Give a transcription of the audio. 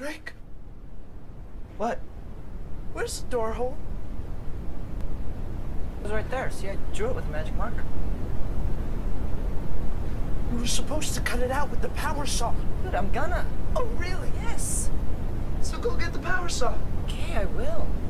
Drake, What? where's the door hole? It was right there. See, I drew it with a magic marker. We were supposed to cut it out with the power saw. Dude, I'm gonna. Oh, really? Yes. So go get the power saw. Okay, I will.